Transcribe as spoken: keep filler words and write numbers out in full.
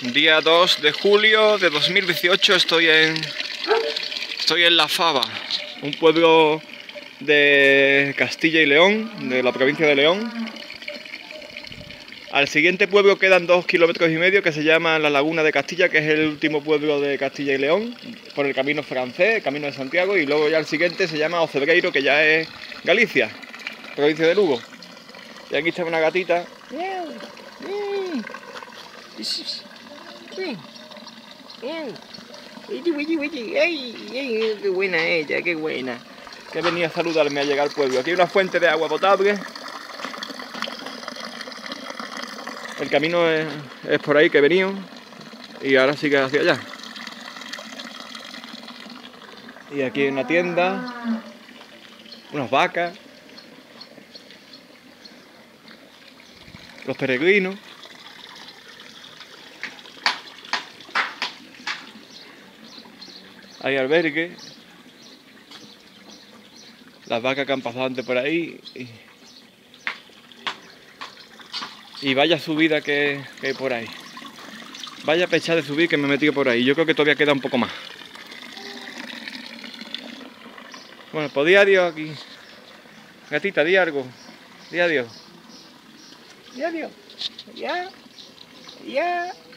Día dos de julio de dos mil dieciocho, estoy en estoy en La Fava, un pueblo de Castilla y León, de la provincia de León. Al siguiente pueblo quedan dos kilómetros y medio, que se llama La Laguna de Castilla, que es el último pueblo de Castilla y León, por el camino francés, el camino de Santiago, y luego ya el siguiente se llama Ocebreiro, que ya es Galicia, provincia de Lugo. Y aquí está una gatita. ¡Ay, qué buena ella, qué buena! Que venía a saludarme a llegar al pueblo. Aquí hay una fuente de agua potable. El camino es, es por ahí que he venido y ahora sigue hacia allá. Y aquí hay una tienda, unas vacas, los peregrinos. Hay albergue, las vacas que han pasado antes por ahí. Y, y vaya subida que, que hay por ahí. Vaya pecha de subir que me he metido por ahí. Yo creo que todavía queda un poco más. Bueno, pues di adiós aquí. Gatita, di algo. Di adiós. Di adiós. Ya. Ya.